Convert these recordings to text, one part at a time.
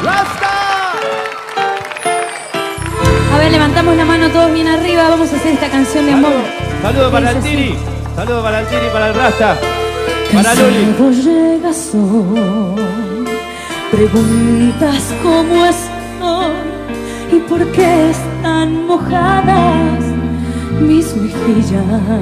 A ver, levantamos la mano todos bien arriba. Vamos a hacer esta canción de amor. Saludos para el Tiri. Saludos para el Tiri, para el Rasta. Para Luli. Cansado llegas hoy, preguntas cómo estoy y por qué están mojadas mis mejillas.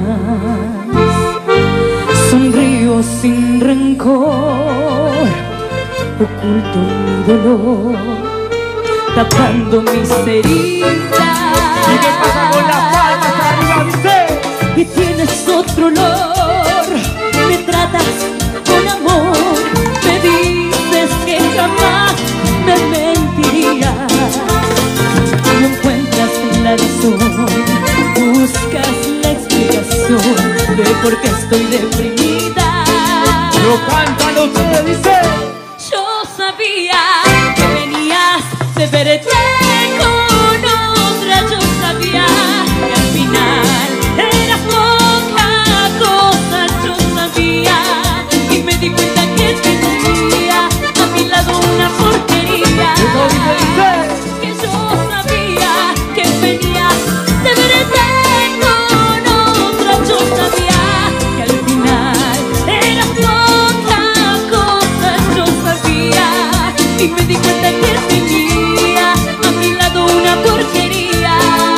Sonrío sin rencor, oculto mi dolor, tapando mis heridas. ¿Y qué pasa con las palmas arriba, dice? Y tienes otro olor, me tratas con amor, me dices que jamás me mentirías. No encuentras la razón, buscas la explicación de por qué estoy deprimida. Lo cantan ustedes, dice. Yo sabía que venías de verte con otra, yo sabía que al final eras poca cosa, yo sabía y me di cuenta que tenía a mi lado una porquería. Que yo sabía que venías de verte con otra, yo sabía que al final eras poca cosa, yo sabía y me di cuenta que tenía a mi lado una porquería.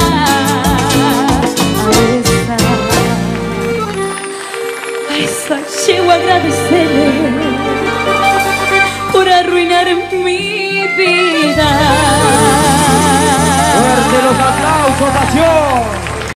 A esa llego a agradecerle por arruinar mi vida. Fuerte los aplausos, nación.